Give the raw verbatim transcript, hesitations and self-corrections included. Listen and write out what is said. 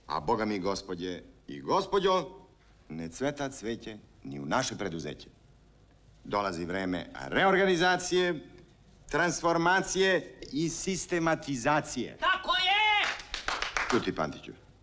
A boga mi, gospodje i gospođo, ne cveta cveće ni u naše preduzeće. Dolazi vreme reorganizacije, transformacije i sistematizacije. Tako je! Čuti, Pantiću,